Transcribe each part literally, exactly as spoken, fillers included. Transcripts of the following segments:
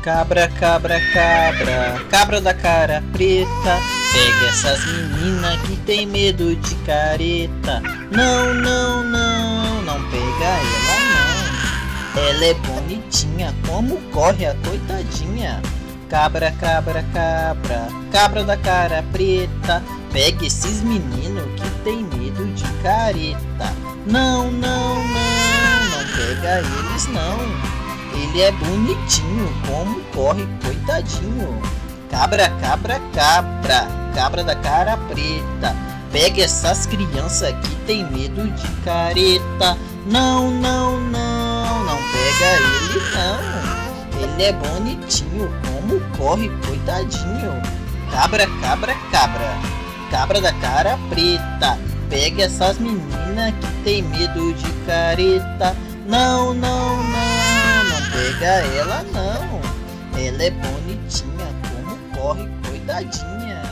Cabra, cabra, cabra, cabra da cara preta, pega essas meninas que tem medo de careta. Não, não, não, não pega ela não. Ela é bonitinha, como corre a coitadinha. Cabra, cabra, cabra, cabra da cara preta, pega esses meninos que tem medo de careta. Não, não, não, não pega eles não. Ele é bonitinho, como corre, coitadinho. Cabra, cabra, cabra, cabra da cara preta, pega essas crianças que tem medo de careta. Não, não, não, não pega ele não. Ele é bonitinho, como corre, coitadinho. Cabra, cabra, cabra, cabra da cara preta, pega essas meninas que tem medo de careta. Não, não, não, não pega ela não. Ela é bonitinha, como corre, coitadinha.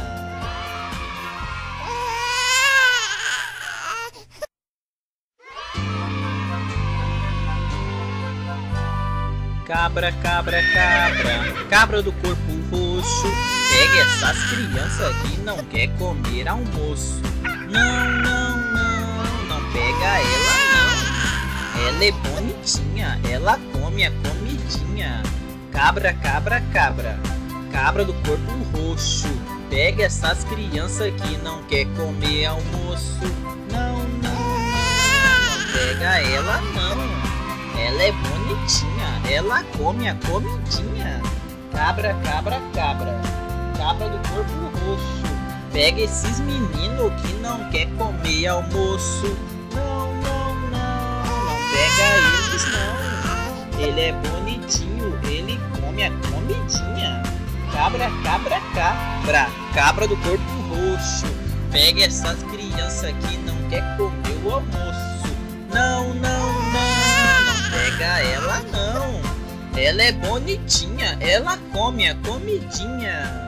Cabra, cabra, cabra, cabra do corpo roxo, pega essas crianças que não quer comer almoço. Não, não, não, não pega ela não. Ela é bonitinha, ela come a comidinha. Cabra, cabra, cabra, cabra do corpo roxo, pega essas crianças que não quer comer almoço. Não, não, não, não pega ela não. Ela é bonitinha, ela come a comidinha. Cabra, cabra, cabra, cabra do corpo roxo, pega esses meninos que não quer comer almoço. Não, não, não, não pega eles não. Ele é bonitinho, ele come a comidinha. Cabra, cabra, cabra, cabra do corpo roxo, pega essas crianças que não quer comer o almoço. Não, não, não, não pega ela não. Ela é bonitinha, ela come a comidinha.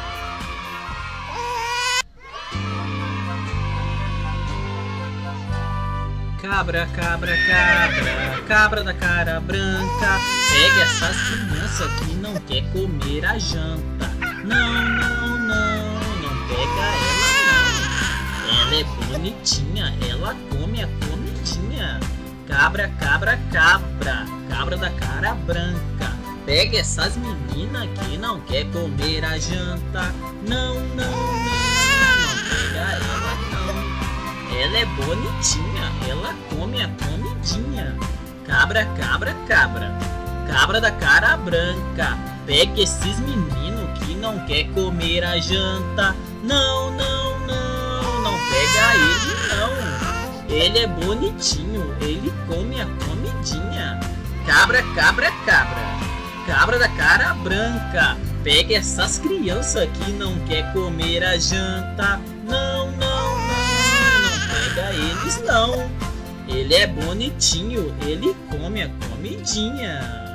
Cabra, cabra, cabra, cabra da cara branca, pega essas crianças que não quer comer a janta. Não, não, não, não pega ela não. Ela é bonitinha, ela come a comidinha. Cabra, cabra, cabra, cabra da cara branca, pega essas meninas que não quer comer a janta. Não, não, não, não pega ela não. Ela é bonitinha, ela come a comidinha. Cabra, cabra, cabra, cabra da cara branca, pega esses meninos que não quer comer a janta. Não, não, não, não pega ele não. Ele é bonitinho, ele come a comidinha. Cabra, cabra, cabra, cabra da cara branca, pega essas crianças que não quer comer a janta. Não, não, não, não pega eles não. Ele é bonitinho, ele come a comidinha.